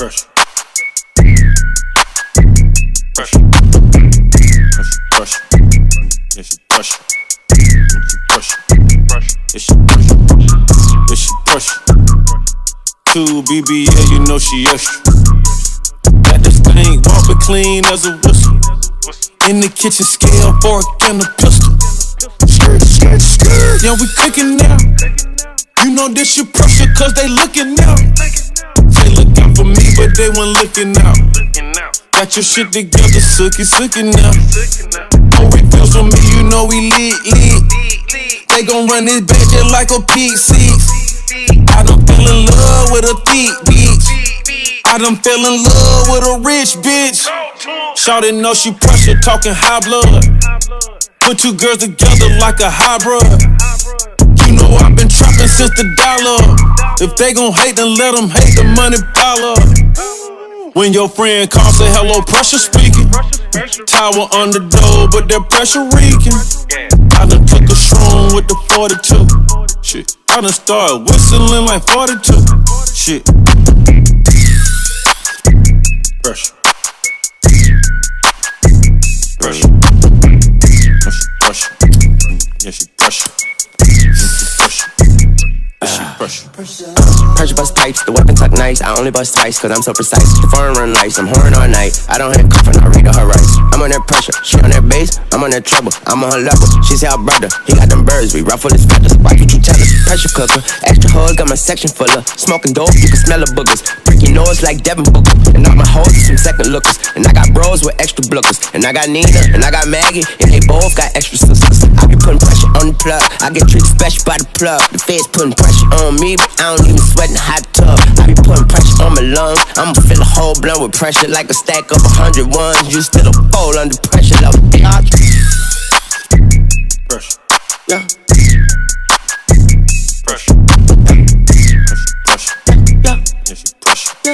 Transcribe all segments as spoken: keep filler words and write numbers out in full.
Presha. Presha. Presha. Yeah, she Presha. She Presha. Yeah, she Presha. Yeah, she Presha. Two B B L, you know she extra. Got this thing walking clean as a whistle. In the kitchen, scale, fork, and a pistol. Skirt, skirt, skirt. Yeah, we cooking now. You know this your pressure, cause they looking out. They look out for me, but they weren't looking out. Got your shit together, sookie, sookie now. Oh, it feels for me, you know we lit, lit. They gon' run this bitch just like a P C. I done fell in love with a thick bitch. I done fell in love with a rich bitch. Shawty know she Presha, talking high blood. Put two girls together like a hybrid. You know I've been trapping since the dollar. If they gon' hate, then let them hate, the money pile up. When your friend calls, say hello, Presha speaking. Tower on the door, but that pressure reeking. I done took a shroom with the forty-two. Shit, I done started whistling like forty-two. Shit. Presha. Presha. Presha. Yeah, she Presha. Pressure bust pipes, the weapon tuck nice. I only bust twice, cause I'm so precise. The foreign run lights, I'm horn all night. I don't have cuffin', I read her rights. I'm on that pressure, she on that bass, I'm on that treble. I'm on her level, she say her brother, he got them birds, we ruffle his feathers. Why can't you tell us? Pressure cooker, extra hoes, got my section full of smoking dope, you can smell the boogers. Break your nose like Devin Booker, and all my hoes are some second lookers. And I got bros with extra blookers, and I got Nina, and I got Maggie, and they both got extra sisters. I be putting pressure on the plug, I get treated special by the plug. The feds putting pressure on me, but I don't even sweat in the hot tub. I be putting pressure on my lungs, I'ma fill a whole blunt with pressure like a stack of a hundred ones. You still a bowl under pressure, love it. Presha. Yeah. Presha. Presha. Yeah. Yeah, she Presha. Yeah.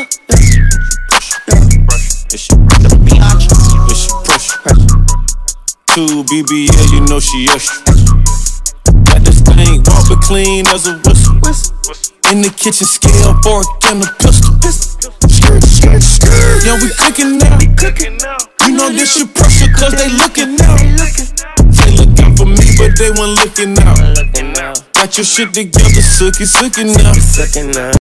Yeah, she Presha. Yeah, she Presha. Two B B L, you know she extra. Got this thing walking clean as a whistle. In the kitchen, scale, fork, and a pistol. Skirt, skirt, skirt. Yeah, we cooking now. You know this your Presha, cause they looking out. They look out for me, but they weren't looking out. Got your shit together, sookie, sookie now.